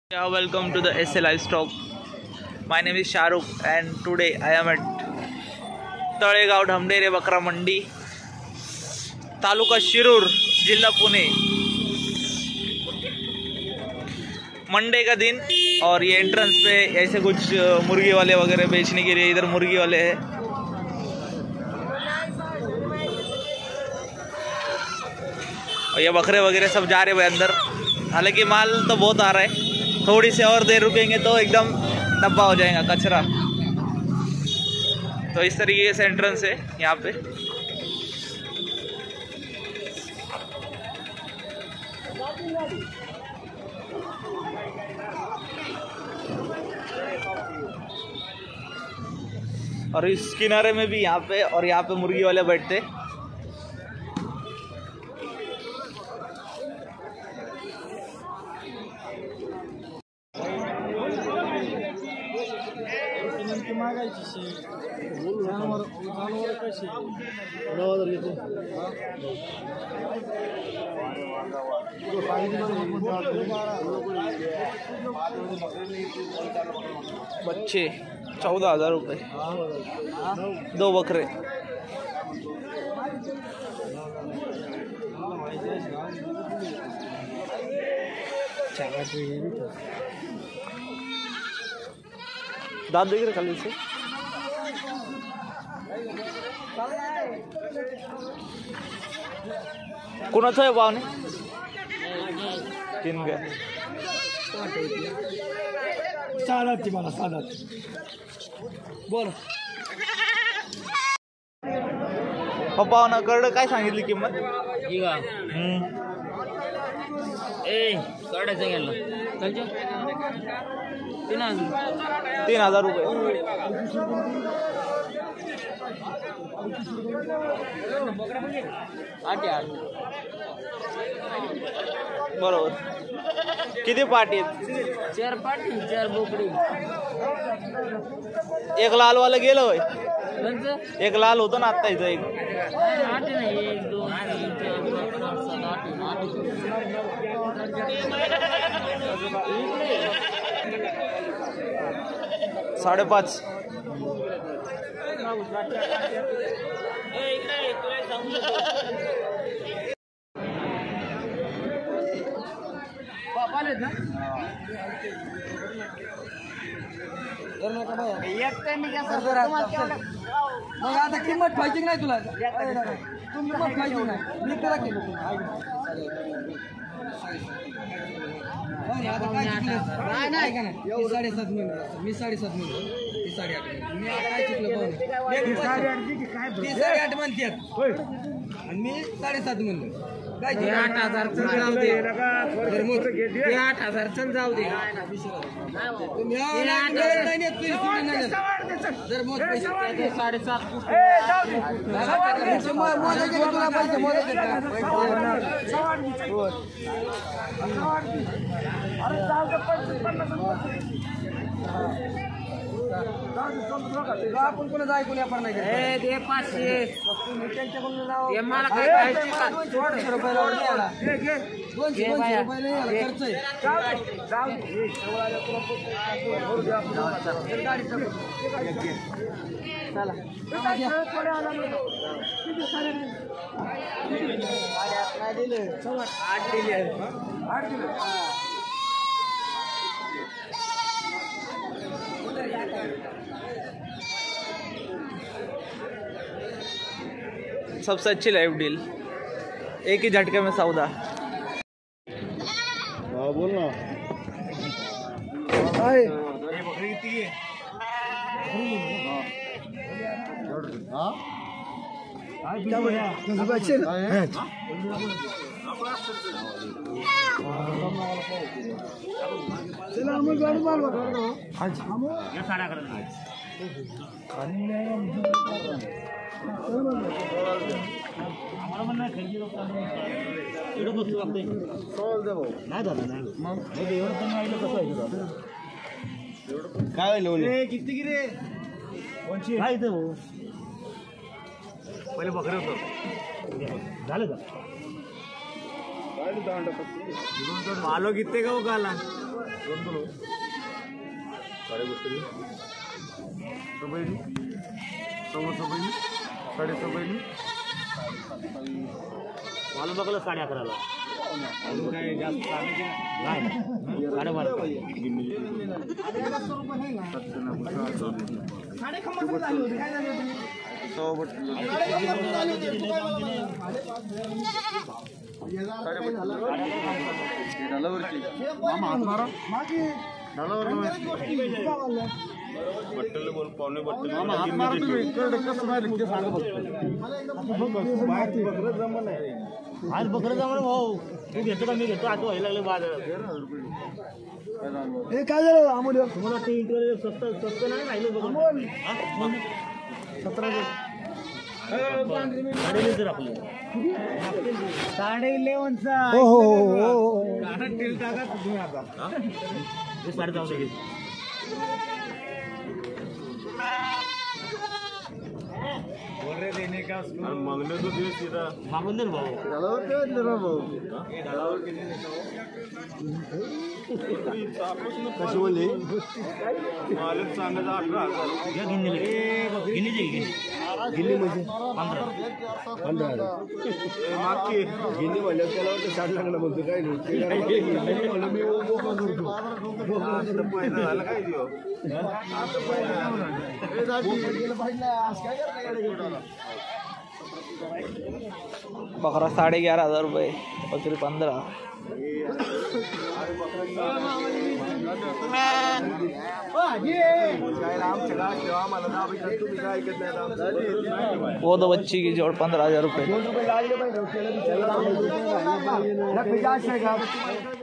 Yeah, welcome to the SA Livestock. My name is Shahrukh and today I am at Talegaon Dhamdhere बकरा मंडी, तालुका शिरूर, जिला Pune. Monday का दिन और ये एंट्रेंस पे ऐसे कुछ मुर्गी वाले वगैरह बेचने के लिए इधर मुर्गी वाले हैं। और ये बकरे वगैरह सब जा रहे हैं अंदर। हालांकि माल तो बहुत आ रहा है, थोड़ी सी और देर रुकेंगे तो एकदम डब्बा हो जाएगा कचरा। तो इस तरीके से एंट्रेंस है यहाँ पे। और इस किनारे में भी यहाँ पे, और यहाँ पे मुर्गी वाले बैठते। बच्चे 14,000 रुपये, 2 बकरे। दाद देख रहे खाली से कोणाचं आहे पाहुणे? 3 काय साधाची मला साधा बोल पाहुणा करडं काय सांगितली किंमत? काढायचं गेलं 3,000 रुपये। बरोबर। किती पाटी आहेत? 4 पाटी 4 बोकडी। एक लाल वाला गेलं होय? एक लाल होतं ना आता इथं एक। 8 नाही 1 2 3 4 5 8 5.5। मग आता किंमत पाहिजे नाही तुला? किंमत पाहिजे नाही मी तुला केलं नाही का नाही 7.5 मिनिट मी 7.5 मिनिट ती 8.5 मी काय चुकलं पाहून 8.5 म्हणतात आणि मी 7.5 म्हणलं काय 8,000 चल जाऊ दे 8,000 चल जाऊ दे तुम्ही जर मोज पैसे 7.5 मोजायचे तुला पैसे मोजायचे आपण कोणाचं ऐकून आपण नाही दे 500 मला काय 200 रुपये लावला 200 रुपये खर्च आहे चला दिले 8 दिले 8 दिले। सबसे अच्छी लाइव डील, एक ही झटके में सौदा। हाँ बोल ना। क्या बोला? अच्छे चला हम गाड़ी मार आज हम ये सारा कर हमारा मन नाही खरेदी करतो एवढं बसतो लागते सवाल दे भाऊ नाही झालं नाही मग एवढं पण आईला कसं आहे काय लोन रे किती की रे कोणची काय इथं भाऊ पहिले बकरे होतं झालं का मालो कितने का वो काला मला बघलं 11:30ला अजून काय जास्त नाही 11:30 आज बकरं जमलं भाऊ तू घेतो का मी घेतो आज व्हायला लागले बाजारात हे काय झालं अमोल तुम्हाला ते इंटरव्ह्यू स्वस्त नाही राहिलं बघून 17 जर आपले 11:30चा हो काढत तेल टाका तुम्ही आता हे 4:30 देने का मांगने तो दिए सीधा मांगून दे भाऊ कशी बोलली मालक सांगायचा 18,000 घ्या गिन्नी म्हणजे 15,000 मागची गिन्नी म्हणल्यावर त्याला 60 लागला म्हणतो काय नाही म्हणलं मी पहिला झाला काय दियो बकरा 11,500 रुपये, बकरी 15. वो तो बच्ची की जोड़ 15,000 रुपये.